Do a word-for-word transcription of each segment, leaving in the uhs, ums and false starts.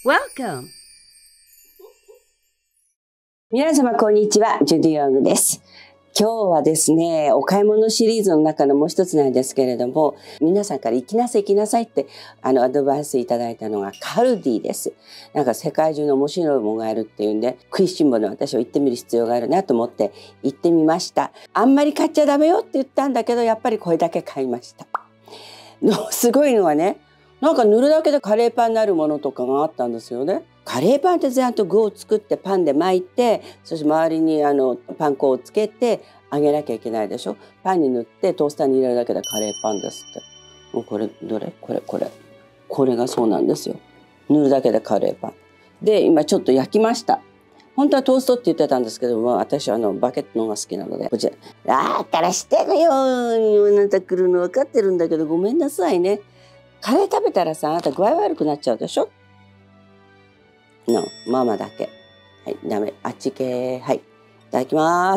Welcome! 皆様こんにちは、ジュディ・ヨングです。今日はですね、お買い物シリーズの中のもう一つなんですけれども、皆さんから行きなさい行きなさいってあのアドバイスいただいたのがカルディです。なんか世界中の面白いものがあるっていうんで、食いしん坊の私は行ってみる必要があるなと思って行ってみました。あんまり買っちゃダメよって言ったんだけど、やっぱりこれだけ買いました。のすごいのはね、なんか塗るだけでカレーパンになるものとかがあったんですよね。カレーパンってちゃんと具を作ってパンで巻いて、そして周りにあのパン粉をつけて揚げなきゃいけないでしょ。パンに塗ってトースターに入れるだけでカレーパンですって。もうこれどれこれこれこれがそうなんですよ。塗るだけでカレーパンで、今ちょっと焼きました。本当はトーストって言ってたんですけども、私はあのバケットの方が好きなので、こちらだからしてるよ、あなた来るの分かってるんだけどごめんなさいね。カレー食べたらさ、あなた具合悪くなっちゃうでしょ。のママだけ。はい、ダメ。あっち系。はい。いただきます。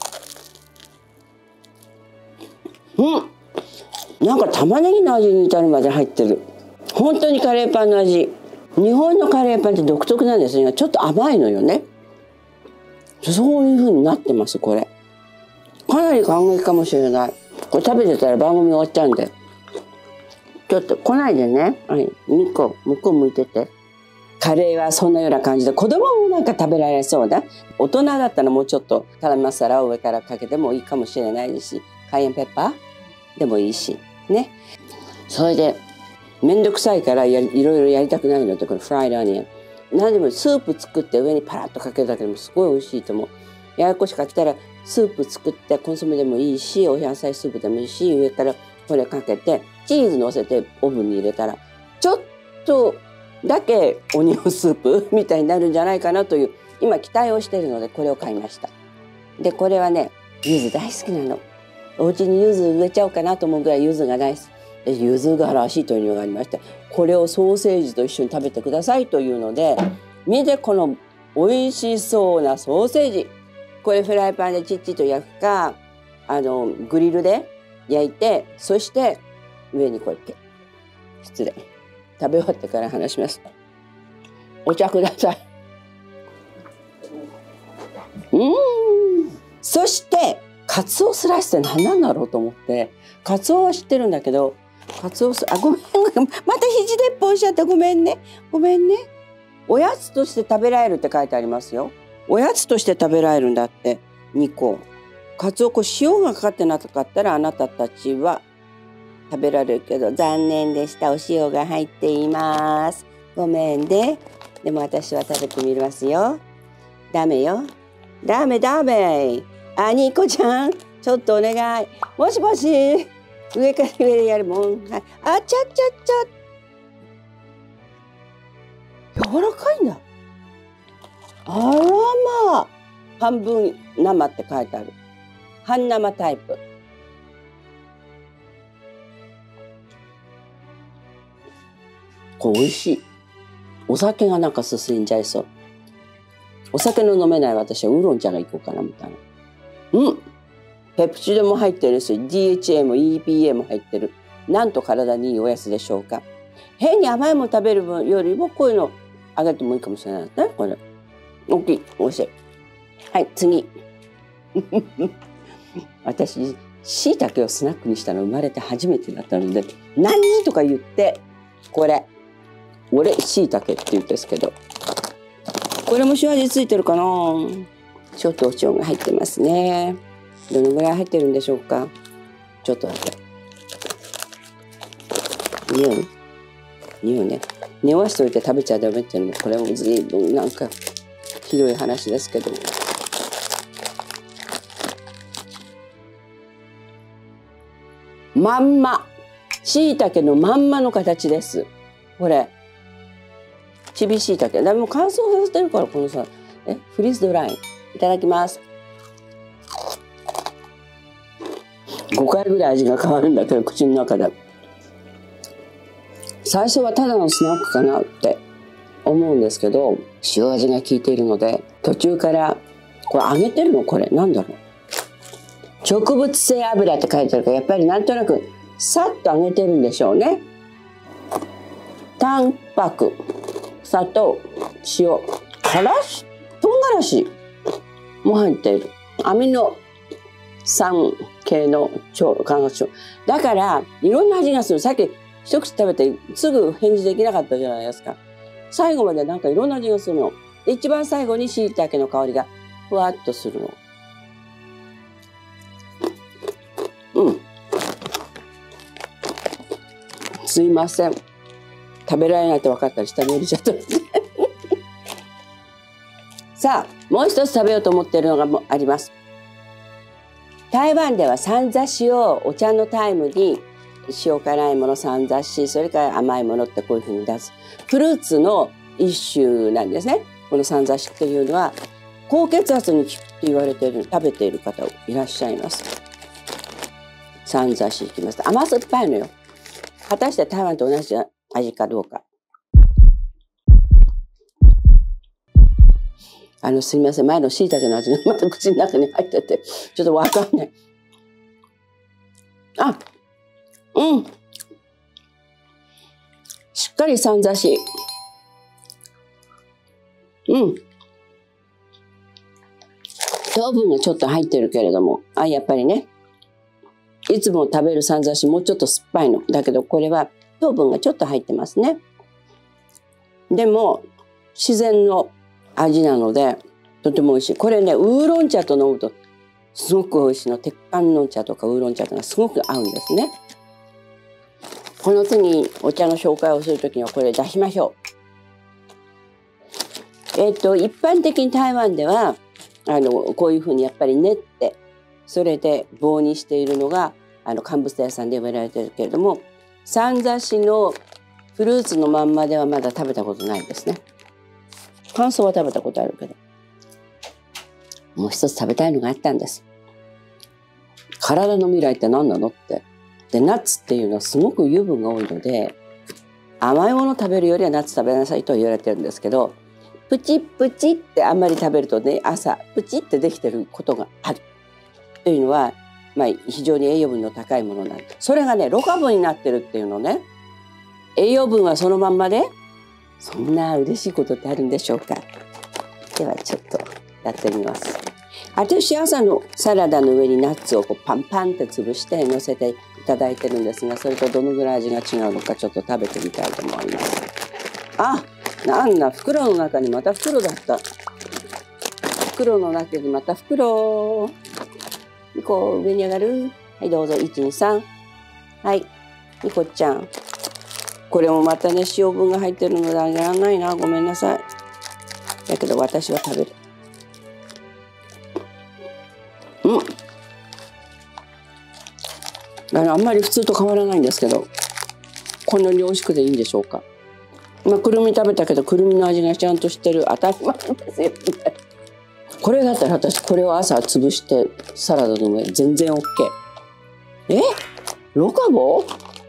うん。なんか玉ねぎの味に至るまで入ってる。本当にカレーパンの味。日本のカレーパンって独特なんですね。ちょっと甘いのよね。そういう風になってます、これ。かなり感激かもしれない。これ食べてたら番組終わっちゃうんで。ちょっと来ないでね。はい。にこ、向こう向いてて。カレーはそんなような感じで、子供もなんか食べられそうだ。大人だったらもうちょっとガラムマサラを上からかけてもいいかもしれないし、カイエンペッパーでもいいし。ね。それで、めんどくさいからやいろいろやりたくないのって、このフライドオニオン。何でもスープ作って上にパラッとかけるだけでもすごい美味しいと思う。ややこしかったらスープ作ってコンソメでもいいし、お野菜スープでもいいし、上からこれかけてチーズ乗せてオーブンに入れたらちょっとだけオニオンスープみたいになるんじゃないかなという今期待をしているので、これを買いました。でこれはね、柚子大好きなの。お家に柚子植えちゃおうかなと思うぐらい柚子が大好き。柚子がらしいというのがありまして、これをソーセージと一緒に食べてくださいというので、見てこの美味しそうなソーセージ。これフライパンでちっちと焼くか、あのグリルで焼いて、そして上にこれ失礼食べ終わってから話します。お茶ください。うん。そしてカツオスライスって何なんだろうと思って、カツオは知ってるんだけど、カツオスあごめんまた肘でっぽんしちゃった、ごめんねごめんね。おやつとして食べられるって書いてありますよ。おやつとして食べられるんだって。にこカツオ、こう塩がかかってなかったらあなたたちは食べられるけど、残念でした。お塩が入っています。ごめんね。でも私は食べてみますよ。ダメよ。ダメダメ。あ、ニコちゃん、ちょっとお願い。もしもし。上から上でやるもん。はい。あ、ちゃっちゃっちゃ。柔らかいんだ。あらまあ。半分生って書いてある。半生タイプ。これ美味しい。お酒がなんか進んじゃいそう。お酒の飲めない私はウーロン茶がいこうかなみたいな。うん。ペプチドも入ってるし、ディーエイチエー も イーピーエー も入ってる。なんと体にいいおやつでしょうか。変に甘いもの食べる分よりもこういうのあげてもいいかもしれないね。これ。大きい。美味しい。はい、次。私、しいたけをスナックにしたの生まれて初めてだったので、何とか言って、これ。俺、しいたけって言うんですけど。これも塩味ついてるかな。ちょっとお塩が入ってますね。どのぐらい入ってるんでしょうか。ちょっとだけ。匂う匂うね。匂わしといて食べちゃダメっていうのも、これも随分なんかひどい話ですけど。まんま。しいたけのまんまの形です。これ。ちびしいたけ。でも乾燥させてるから、このさ、え、フリーズドライ。いただきます。ごかいぐらい味が変わるんだけど、口の中で。最初はただのスナックかなって思うんですけど、塩味が効いているので、途中から、これ揚げてるのこれ、なんだろう。植物性油って書いてあるから、やっぱりなんとなく、さっと揚げてるんでしょうね。タンパク。 砂糖、塩、からし、唐辛子も入っている。アミノ酸系の超化学調。だから、いろんな味がする。さっき一口食べてすぐ返事できなかったじゃないですか。最後までなんかいろんな味がするの。一番最後に椎茸の香りがふわっとするの。うん。すいません。食べられないと分かったら下に降りちゃった。さあ、もう一つ食べようと思っているのがあります。台湾では三座子をお茶のタイムに塩辛いもの三座子、それから甘いものってこういうふうに出す。フルーツの一種なんですね。この三座子っていうのは高血圧に効くって言われている、食べている方いらっしゃいます。三座子いきます。甘酸っぱいのよ。果たして台湾と同じ味かどうか。あの、すみません。前の椎茸の味がまた口の中に入ってて、ちょっとわかんない。あ、うん。しっかり三座子。うん。糖分がちょっと入ってるけれども、あ、やっぱりね。いつも食べる三座子もうちょっと酸っぱいの。だけどこれは糖分がちょっと入ってますね。でも自然の味なのでとても美味しい。これね、ウーロン茶と飲むとすごく美味しいの。鉄観音茶とかウーロン茶とかすごく合うんですね。この次お茶の紹介をするときにはこれ出しましょう。えっと一般的に台湾ではあのこういうふうにやっぱり練ってそれで棒にしているのがあの乾物屋さんで売られてるけれども、三座子のフルーツのまんまではまだ食べたことないですね。乾燥は食べたことあるけど、もう一つ食べたいのがあったんです。体の未来って何なのって。でナッツっていうのはすごく油分が多いので、甘いもの食べるよりはナッツ食べなさいと言われてるんですけど、プチプチってあんまり食べるとね、朝プチってできてることがあるというのは、まあ、非常に栄養分の高いものなんです。それがね、ろ過分になってるっていうのね。栄養分はそのまんまで、そんな嬉しいことってあるんでしょうか。ではちょっとやってみます。私朝のサラダの上にナッツをこうパンパンって潰して乗せていただいてるんですが、それとどのぐらい味が違うのかちょっと食べてみたいと思います。あ、なんだ、袋の中にまた袋だった。袋の中にまた袋。ニコ、上に上がる。はい、どうぞ。いち、に、さん。はい。ニコちゃん。これもまたね、塩分が入ってるのであげられないな。ごめんなさい。だけど私は食べる。うん。あの、あんまり普通と変わらないんですけど、こんなに美味しくていいんでしょうか。まあ、くるみ食べたけど、くるみの味がちゃんとしてる。当たり前ですよね。これだったら私これを朝潰してサラダの上全然 OK。え？ロカボ？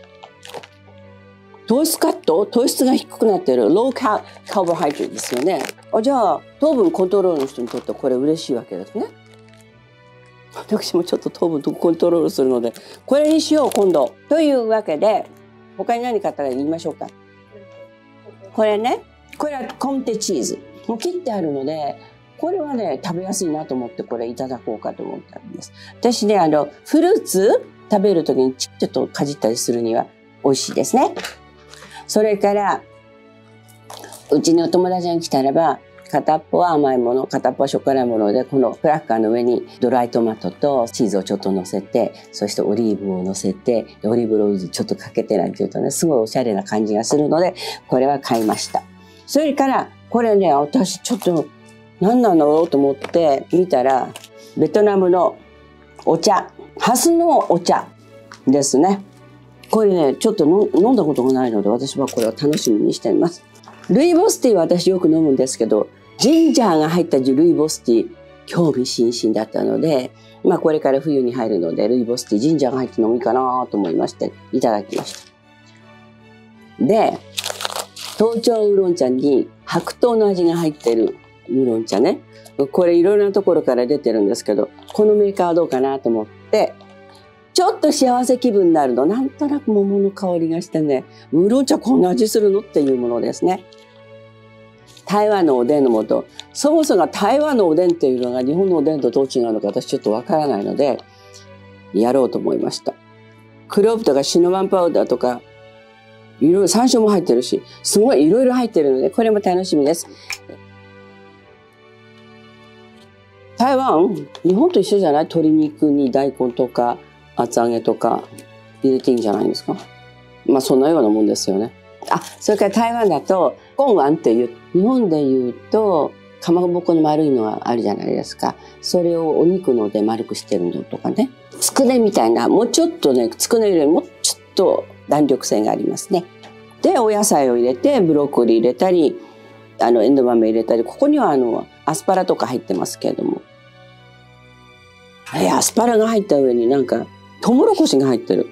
糖質カット？糖質が低くなってる。ローカーボハイドレートですよね。あ、じゃあ糖分コントロールの人にとってこれ嬉しいわけですね。私もちょっと糖分とコントロールするのでこれにしよう今度。というわけで他に何買ったら言いましょうか。これね、これはコンテチーズ。もう切ってあるのでこれはね、食べやすいなと思ってこれいただこうかと思ったんです。私ね、あの、フルーツ食べるときにちょっとかじったりするには美味しいですね。それから、うちにお友達が来たらば、片っぽは甘いもの、片っぽはしょっぱいもので、このクラッカーの上にドライトマトとチーズをちょっと乗せて、そしてオリーブを乗せて、オリーブローズちょっとかけてなんていうとね、すごいおしゃれな感じがするので、これは買いました。それから、これね、私ちょっと、何なのと思って見たらベトナムのお茶、ハスのお茶ですね。これねちょっと飲んだことがないので私はこれを楽しみにしています。ルイボスティーは私よく飲むんですけど、ジンジャーが入ったルイボスティー興味津々だったので、まあこれから冬に入るのでルイボスティージンジャーが入って飲みかなと思いましていただきました。で、東京ウーロン茶に白桃の味が入ってるウーロン茶ね。これいろいろなところから出てるんですけど、このメーカーはどうかなと思って、ちょっと幸せ気分になるの。なんとなく桃の香りがしてね、ウーロン茶こんな味するのっていうものですね。 台湾のおでんの素。そもそも台湾のおでんっていうのが日本のおでんとどう違うのか私ちょっとわからないので、やろうと思いました。クローブとかシナモンパウダーとか、いろいろ山椒も入ってるし、すごいいろいろ入ってるので、これも楽しみです。台湾、日本と一緒じゃない？鶏肉に大根とか厚揚げとか入れていいんじゃないですか。まあそんなようなもんですよね。あ、それから台湾だと、コンワンっていう、日本で言うと、かまぼこの丸いのがあるじゃないですか。それをお肉ので丸くしてるのとかね。つくねみたいな、もうちょっとね、つくねよりもちょっと弾力性がありますね。で、お野菜を入れて、ブロッコリー入れたり、あの、エンドウ豆入れたり、ここにはあの、アスパラとか入ってますけれども。え、アスパラが入った上になんか、トウモロコシが入ってる。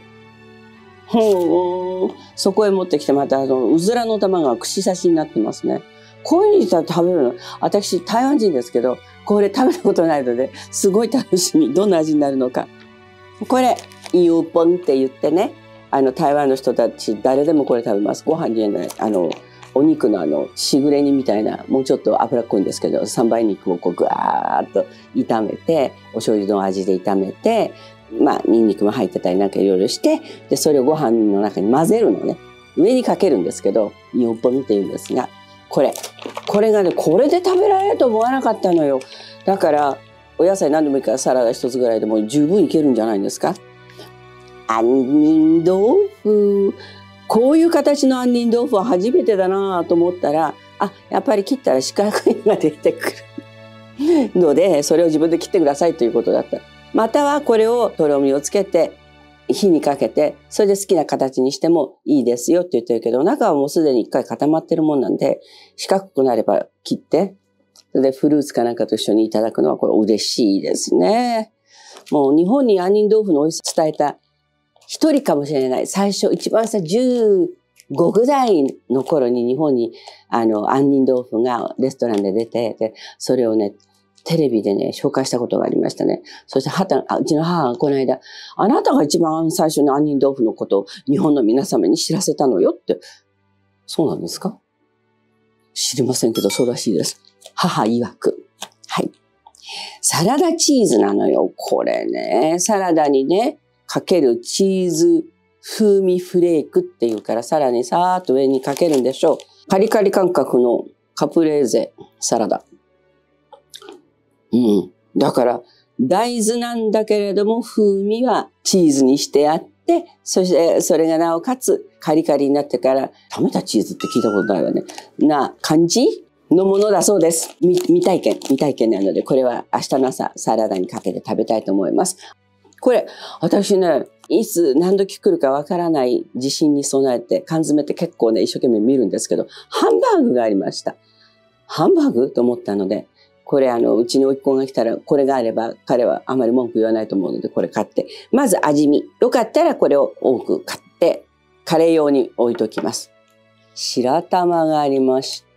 ほー、そこへ持ってきて、またあの、うずらの玉が串刺しになってますね。こういうふうにしたら食べるの。私、台湾人ですけど、これ食べたことないので、すごい楽しみ。どんな味になるのか。これ、イオポンって言ってね、あの、台湾の人たち、誰でもこれ食べます。ご飯に入れない、あの、お肉のあの、しぐれ煮みたいな、もうちょっと脂っこいんですけど、三倍肉をこう、ぐわーっと炒めて、お醤油の味で炒めて、まあ、ニンニクも入ってたりなんかいろいろして、で、それをご飯の中に混ぜるのね。上にかけるんですけど、イオポンって言うんですが、これ。これがね、これで食べられると思わなかったのよ。だから、お野菜何でもいいからサラダ一つぐらいでも十分いけるんじゃないんですか。杏仁豆腐。こういう形の杏仁豆腐は初めてだなと思ったら、あ、やっぱり切ったら四角いのが出てくるので、それを自分で切ってくださいということだった。またはこれをとろみをつけて、火にかけて、それで好きな形にしてもいいですよって言ってるけど、中はもうすでに一回固まってるもんなんで、四角くなれば切って、それでフルーツかなんかと一緒にいただくのはこれ嬉しいですね。もう日本に杏仁豆腐の美味しさを伝えた一人かもしれない。最初、一番最初じゅうごぐらいの頃に日本にあの杏仁豆腐がレストランで出て、で、それをね、テレビでね、紹介したことがありましたね。そしてはた、うちの母がこの間、あなたが一番最初に杏仁豆腐のことを日本の皆様に知らせたのよって。そうなんですか？知りませんけど、そうらしいです。母曰く。はい。サラダチーズなのよ。これね。サラダにね、かけるチーズ風味フレークっていうから、さらにさーっと上にかけるんでしょう。カリカリ感覚のカプレーゼサラダ。うん。だから、大豆なんだけれども、風味はチーズにしてあって、そして、それがなおかつ、カリカリになってから、食べたチーズって聞いたことないわね。な感じのものだそうです。未、未体験、未体験なので、これは明日の朝、サラダにかけて食べたいと思います。これ、私ね、いつ何時来るかわからない地震に備えて、缶詰って結構ね、一生懸命見るんですけど、ハンバーグがありました。ハンバーグと思ったので、これあの、うちに甥っ子が来たら、これがあれば、彼はあまり文句言わないと思うので、これ買って。まず味見。よかったらこれを多く買って、カレー用に置いときます。白玉がありました。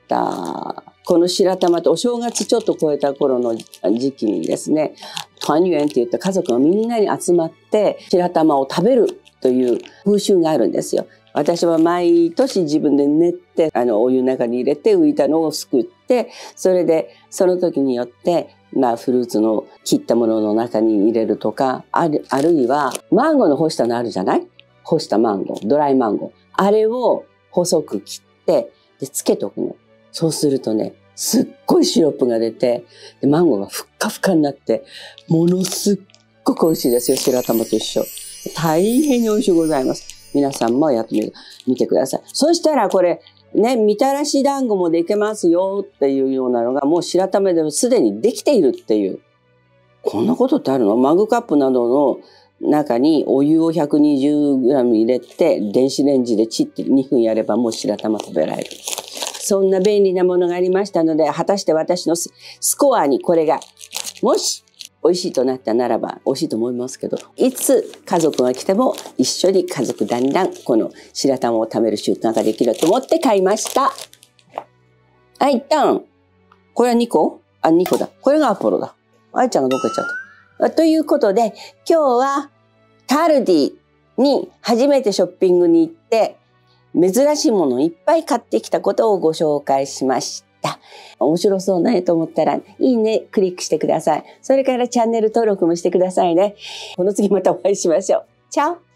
この白玉ってお正月ちょっと超えた頃の時期にですね、團圓って言って家族がみんなに集まって白玉を食べるという風習があるんですよ。私は毎年自分で練って、あの、お湯の中に入れて浮いたのをすくって、それで、その時によって、まあ、フルーツの切ったものの中に入れるとか、ある、あるいは、マンゴーの干したのあるじゃない？干したマンゴー、ドライマンゴー。あれを細く切って、で、つけとくの。そうするとね、すっごいシロップが出て、で、マンゴーがふっかふかになって、ものすっごく美味しいですよ、白玉と一緒。大変に美味しいございます。皆さんもやってみる、見てください。そしたらこれ、ね、みたらし団子もできますよっていうようなのが、もう白玉でもすでにできているっていう。こんなことってあるの？マグカップなどの中にお湯を ひゃくにじゅうグラム 入れて、電子レンジでチッてにふんやればもう白玉食べられる。そんな便利なものがありましたので、果たして私のスコアにこれが、もし美味しいとなったならば、美味しいと思いますけど、いつ家族が来ても一緒に家族だんだんこの白玉を食べる習慣ができると思って買いました。はい、一旦、これはにこ？あ、にこだ。これがアポロだ。愛ちゃんがどっか行っちゃった。ということで、今日はタルディに初めてショッピングに行って、珍しいものをいっぱい買ってきたことをご紹介しました。 た。面白そうねと思ったら、いいね、クリックしてください。それからチャンネル登録もしてくださいね。この次またお会いしましょう。チャオ